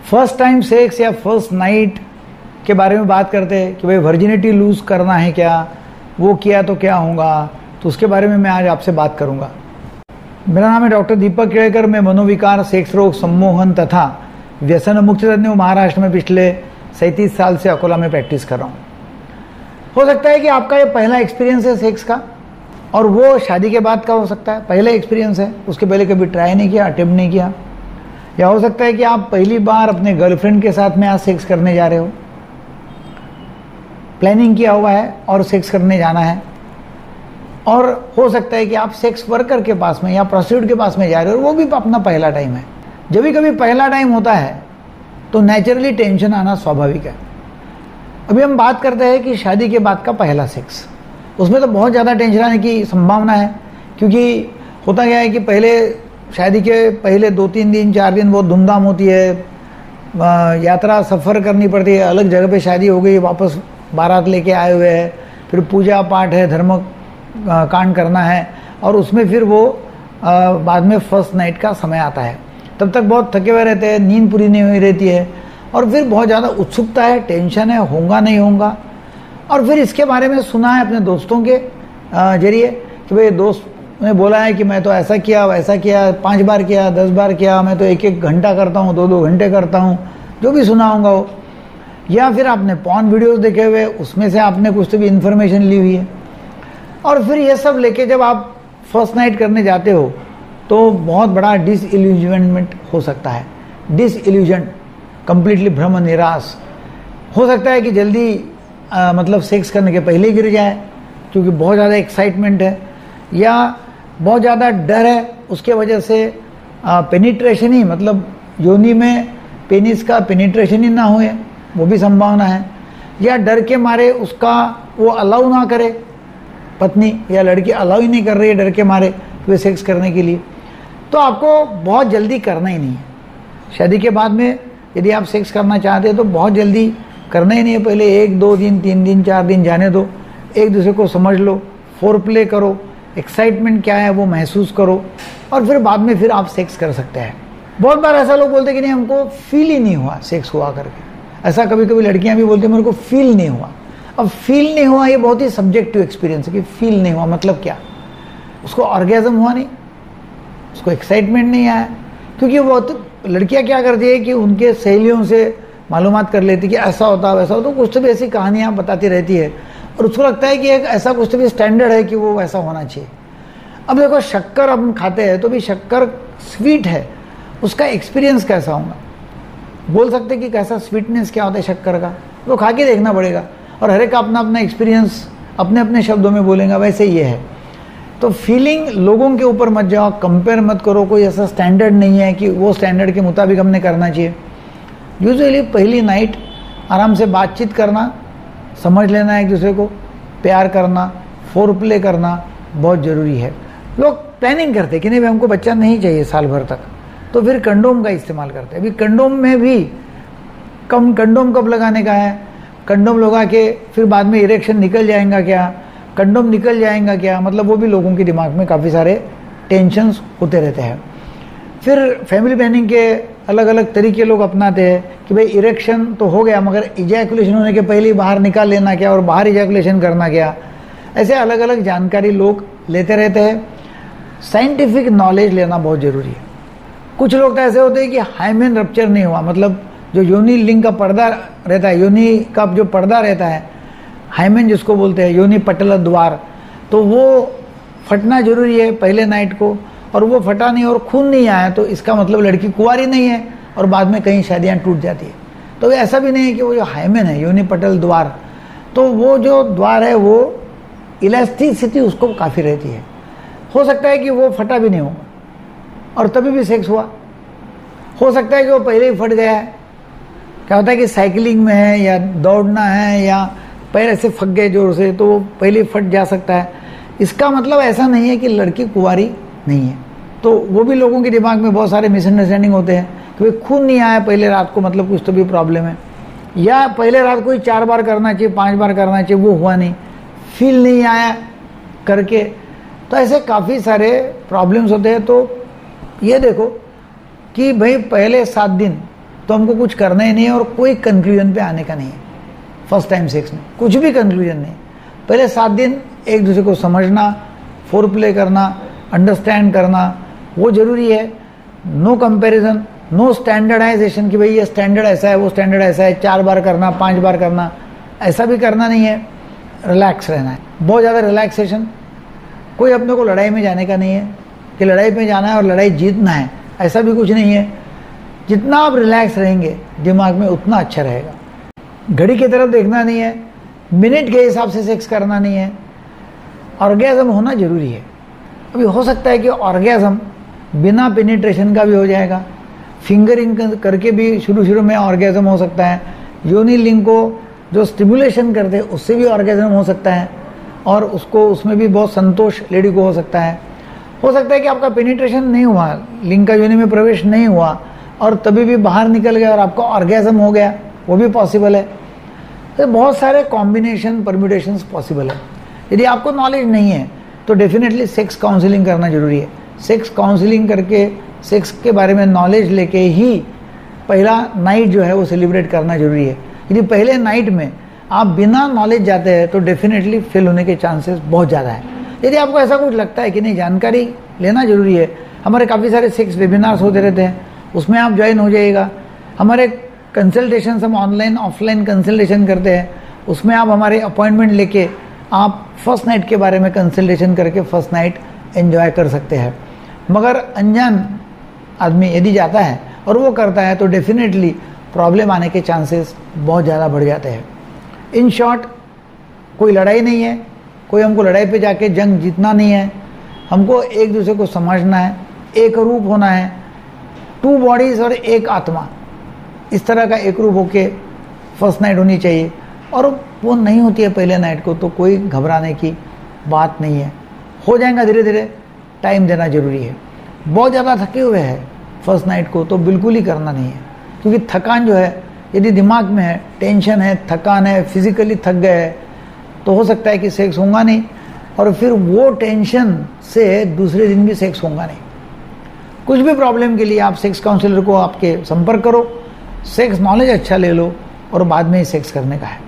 First time sex या first night के बारे में बात करते हैं कि भाई वर्जिनिटी लूज़ करना है क्या, वो किया तो क्या होगा, तो उसके बारे में मैं आज आपसे बात करूंगा। मेरा नाम है डॉक्टर दीपक केड़कर। मैं मनोविकार, सेक्स रोग, सम्मोहन तथा व्यसन मुक्ति तज्ञ महाराष्ट्र में पिछले 37 साल से अकोला में प्रैक्टिस कर रहा हूँ। हो सकता है कि आपका ये पहला एक्सपीरियंस है सेक्स का, और वो शादी के बाद का हो सकता है, पहले एक्सपीरियंस है, उसके पहले कभी ट्राई नहीं किया, अटेम्प्ट नहीं किया। या हो सकता है कि आप पहली बार अपने गर्लफ्रेंड के साथ में आज सेक्स करने जा रहे हो, प्लानिंग किया हुआ है और सेक्स करने जाना है। और हो सकता है कि आप सेक्स वर्कर के पास में या प्रोस्टिट्यूट के पास में जा रहे हो, वो भी अपना पहला टाइम है। जब भी कभी पहला टाइम होता है तो नेचुरली टेंशन आना स्वाभाविक है। अभी हम बात करते हैं कि शादी के बाद का पहला सेक्स, उसमें तो बहुत ज़्यादा टेंशन आने की संभावना है, क्योंकि होता क्या है कि पहले शादी के पहले 2-3 दिन 4 दिन बहुत धूमधाम होती है, यात्रा सफ़र करनी पड़ती है, अलग जगह पे शादी हो गई, वापस बारात लेके आए हुए हैं, फिर पूजा पाठ है, धर्म कांड करना है, और उसमें फिर वो बाद में फर्स्ट नाइट का समय आता है। तब तक बहुत थके हुए रहते हैं, नींद पूरी नहीं हुई रहती है, और फिर बहुत ज़्यादा उत्सुकता है, टेंशन है, होगा नहीं होगा। और फिर इसके बारे में सुना है अपने दोस्तों के जरिए कि भाई दोस्त ने बोला है कि मैं तो ऐसा किया वैसा किया, 5 बार किया, 10 बार किया, मैं तो 1-1 घंटा करता हूँ, 2-2 घंटे करता हूँ, जो भी सुना होगा वो। या फिर आपने पॉर्न वीडियोस देखे हुए, उसमें से आपने कुछ तो भी इन्फॉर्मेशन ली हुई है, और फिर ये सब लेके जब आप फर्स्ट नाइट करने जाते हो तो बहुत बड़ा डिसइल्यूजनमेंट हो सकता है। डिसइल्यूजन, कंप्लीटली भ्रम निराश हो सकता है कि जल्दी मतलब सेक्स करने के पहले गिर जाए, क्योंकि बहुत ज़्यादा एक्साइटमेंट है, या बहुत ज़्यादा डर है, उसके वजह से पेनिट्रेशन ही, मतलब योनि में पेनिस का पेनिट्रेशन ही ना हुए, वो भी संभावना है। या डर के मारे उसका वो अलाउ ना करे, पत्नी या लड़की अलाउ ही नहीं कर रही है डर के मारे वे सेक्स करने के लिए, तो आपको बहुत जल्दी करना ही नहीं है। शादी के बाद में यदि आप सेक्स करना चाहते हैं तो बहुत जल्दी करना ही नहीं है। पहले 1-2 दिन 3 दिन 4 दिन जाने दो, एक दूसरे को समझ लो, फोर प्ले करो, एक्साइटमेंट क्या है वो महसूस करो, और फिर बाद में फिर आप सेक्स कर सकते हैं। बहुत बार ऐसा लोग बोलते हैं कि नहीं हमको फील ही नहीं हुआ सेक्स हुआ करके। ऐसा कभी कभी लड़कियां भी बोलती हैं मेरे को फील नहीं हुआ। अब फील नहीं हुआ ये बहुत ही सब्जेक्टिव एक्सपीरियंस है कि फील नहीं हुआ मतलब क्या, उसको ऑर्गेज़म हुआ नहीं, उसको एक्साइटमेंट नहीं आया, क्योंकि वो तो लड़कियां क्या करती है कि उनके सहेलियों से मालूमात कर लेती कि ऐसा होता वैसा होता, तो कुछ तो भी ऐसी कहानियाँ बताती रहती है, और उसको लगता है कि एक ऐसा कुछ तो भी स्टैंडर्ड है कि वो वैसा होना चाहिए। अब देखो शक्कर हम खाते हैं तो भी शक्कर स्वीट है, उसका एक्सपीरियंस कैसा होगा, बोल सकते कि कैसा स्वीटनेस क्या होता है शक्कर का, तो खा के देखना पड़ेगा, और हर एक का अपना अपना एक्सपीरियंस अपने अपने शब्दों में बोलेगा, वैसे ये है। तो फीलिंग लोगों के ऊपर मत जाओ, कंपेयर मत करो, कोई ऐसा स्टैंडर्ड नहीं है कि वो स्टैंडर्ड के मुताबिक हमने करना चाहिए। यूजुअली पहली नाइट आराम से बातचीत करना, समझ लेना एक दूसरे को, प्यार करना, फोर प्ले करना बहुत ज़रूरी है। लोग प्लानिंग करते हैं कि नहीं भाई हमको बच्चा नहीं चाहिए साल भर तक, तो फिर कंडोम का इस्तेमाल करते हैं। अभी कंडोम में भी कंडोम कब लगाने का है, कंडोम लगा के फिर बाद में इरेक्शन निकल जाएगा क्या, कंडोम निकल जाएगा क्या, मतलब वो भी लोगों के दिमाग में काफ़ी सारे टेंशन्स होते रहते हैं। फिर फैमिली प्लानिंग के अलग अलग तरीके लोग अपनाते हैं कि भाई इरेक्शन तो हो गया मगर इजैकुलेशन होने के पहले ही बाहर निकाल लेना क्या, और बाहर इजैकुलेशन करना क्या, ऐसे अलग अलग जानकारी लोग लेते रहते हैं। साइंटिफिक नॉलेज लेना बहुत ज़रूरी है। कुछ लोग तो ऐसे होते हैं कि हाइमेन रप्चर नहीं हुआ, मतलब जो योनि लिंग का पर्दा रहता है, योनि का जो पर्दा रहता है, हाइमेन जिसको बोलते हैं, योनि पटल द्वार, तो वो फटना जरूरी है पहले नाइट को, और वो फटा नहीं और खून नहीं आया तो इसका मतलब लड़की कुंवारी नहीं है, और बाद में कहीं शादियाँ टूट जाती है। तो ऐसा भी नहीं है कि वो जो हाइमेन है योनि पटल द्वार, तो वो जो द्वार है वो इलास्टिसिटी उसको काफ़ी रहती है। हो सकता है कि वो फटा भी नहीं होगा और तभी भी सेक्स हुआ, हो सकता है कि वो पहले ही फट गया है। क्या होता है कि साइकिलिंग में है या दौड़ना है या पैर ऐसे फट गए जोर से, तो वो पहले ही फट जा सकता है। इसका मतलब ऐसा नहीं है कि लड़की कुंवारी नहीं है। तो वो भी लोगों के दिमाग में बहुत सारे मिसअंडरस्टैंडिंग होते हैं कि भाई खून नहीं आया पहले रात को मतलब कुछ तो भी प्रॉब्लम है, या पहले रात को ही 4 बार करना चाहिए 5 बार करना चाहिए, वो हुआ नहीं, फील नहीं आया करके, तो ऐसे काफ़ी सारे प्रॉब्लम्स होते हैं। तो ये देखो कि भाई पहले 7 दिन तो हमको कुछ करना ही नहीं है और कोई कंक्लूजन पे आने का नहीं है। फर्स्ट टाइम सेक्स में कुछ भी कंक्लूजन नहीं, पहले 7 दिन एक दूसरे को समझना, फोर प्ले करना, अंडरस्टैंड करना वो जरूरी है। नो कंपैरिजन, नो स्टैंडर्डाइजेशन कि भाई ये स्टैंडर्ड ऐसा है, वो स्टैंडर्ड ऐसा है, 4 बार करना, 5 बार करना, ऐसा भी करना नहीं है। रिलैक्स रहना है, बहुत ज़्यादा रिलैक्सेशन। कोई अपने को लड़ाई में जाने का नहीं है कि लड़ाई में जाना है और लड़ाई जीतना है, ऐसा भी कुछ नहीं है। जितना आप रिलैक्स रहेंगे दिमाग में उतना अच्छा रहेगा। घड़ी की तरफ देखना नहीं है, मिनट के हिसाब से सेक्स करना नहीं है। ऑर्गेज़म होना जरूरी है। अभी हो सकता है कि ऑर्गेज़म बिना पेनिट्रेशन का भी हो जाएगा, फिंगरिंग करके भी शुरू में ऑर्गेज़म हो सकता है, योनि लिंग को जो स्टिमुलेशन करते हैं उससे भी ऑर्गेज़म हो सकता है और उसमें भी बहुत संतोष लेडी को हो सकता है। हो सकता है कि आपका पेनिट्रेशन नहीं हुआ, लिंग का योनि में प्रवेश नहीं हुआ और तभी भी बाहर निकल गया और आपका ऑर्गेज़म हो गया, वो भी पॉसिबल है। तो बहुत सारे कॉम्बिनेशन परम्यूटेशंस पॉसिबल है। यदि आपको नॉलेज नहीं है तो डेफिनेटली सेक्स काउंसलिंग करना जरूरी है। सेक्स काउंसलिंग करके सेक्स के बारे में नॉलेज लेके ही पहला नाइट जो है वो सेलिब्रेट करना जरूरी है। यदि पहले नाइट में आप बिना नॉलेज जाते हैं तो डेफिनेटली फेल होने के चांसेस बहुत ज़्यादा है। यदि आपको ऐसा कुछ लगता है कि नहीं जानकारी लेना जरूरी है, हमारे काफ़ी सारे सेक्स वेबिनार्स होते रहते हैं, उसमें आप ज्वाइन हो जाइएगा। हमारे कंसल्टेशन हम ऑनलाइन ऑफलाइन कंसल्टेशन करते हैं, उसमें आप हमारे अपॉइंटमेंट लेके आप फर्स्ट नाइट के बारे में कंसल्टेशन करके फर्स्ट नाइट एंजॉय कर सकते हैं। मगर अनजान आदमी यदि जाता है और वो करता है तो डेफिनेटली प्रॉब्लम आने के चांसेस बहुत ज़्यादा बढ़ जाते हैं। इन शॉर्ट, कोई लड़ाई नहीं है, कोई हमको लड़ाई पे जाके जंग जीतना नहीं है। हमको एक दूसरे को समझना है, एक रूप होना है, 2 बॉडीज़ और एक आत्मा, इस तरह का एक रूप होके फर्स्ट नाइट होनी चाहिए। और वो नहीं होती है पहले नाइट को तो कोई घबराने की बात नहीं है, हो जाएगा धीरे धीरे, टाइम देना जरूरी है। बहुत ज़्यादा थके हुए हैं फर्स्ट नाइट को तो बिल्कुल ही करना नहीं है, क्योंकि थकान जो है यदि दिमाग में है, टेंशन है, थकान है, फिजिकली थक गए हैं, तो हो सकता है कि सेक्स होगा नहीं और फिर वो टेंशन से दूसरे दिन भी सेक्स होगा नहीं। कुछ भी प्रॉब्लम के लिए आप सेक्स काउंसलर को आपके संपर्क करो, सेक्स नॉलेज अच्छा ले लो और बाद में ही सेक्स करने का है।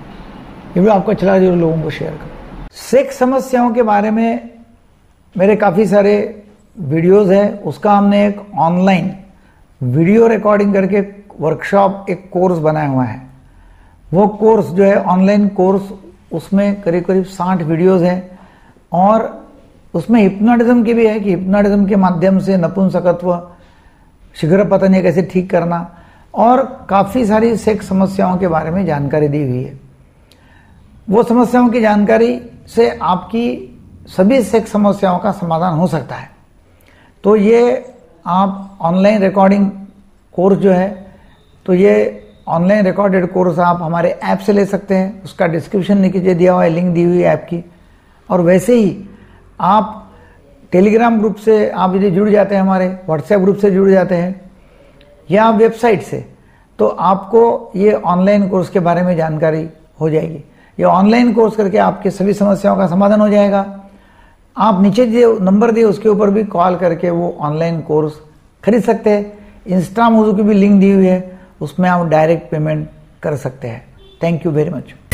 ये भी आपको अच्छा लगा जरूर लोगों को शेयर करो। सेक्स समस्याओं के बारे में मेरे काफ़ी सारे वीडियोस है, उसका हमने एक ऑनलाइन वीडियो रिकॉर्डिंग करके वर्कशॉप, एक कोर्स बनाया हुआ है। वो कोर्स जो है ऑनलाइन कोर्स, उसमें करीब करीब 60 वीडियोस हैं और उसमें हिप्नोटिज्म की भी है कि हिप्नोटिज्म के माध्यम से नपुंसकत्व, शीघ्र पतन कैसे ठीक करना और काफ़ी सारी सेक्स समस्याओं के बारे में जानकारी दी हुई है। वो समस्याओं की जानकारी से आपकी सभी सेक्स समस्याओं का समाधान हो सकता है। तो ये आप ऑनलाइन रिकॉर्डिंग कोर्स जो है, तो ये ऑनलाइन रिकॉर्डेड कोर्स आप हमारे ऐप से ले सकते हैं, उसका डिस्क्रिप्शन नीचे दिया हुआ है, लिंक दी हुई है ऐप की। और वैसे ही आप टेलीग्राम ग्रुप से आप यदि जुड़ जाते हैं, हमारे व्हाट्सएप ग्रुप से जुड़ जाते हैं या वेबसाइट से, तो आपको ये ऑनलाइन कोर्स के बारे में जानकारी हो जाएगी। ये ऑनलाइन कोर्स करके आपके सभी समस्याओं का समाधान हो जाएगा। आप नीचे जो नंबर दिए उसके ऊपर भी कॉल करके वो ऑनलाइन कोर्स खरीद सकते हैं। इंस्टा मोजो की भी लिंक दी हुई है, उसमें आप डायरेक्ट पेमेंट कर सकते हैं। Thank you very much.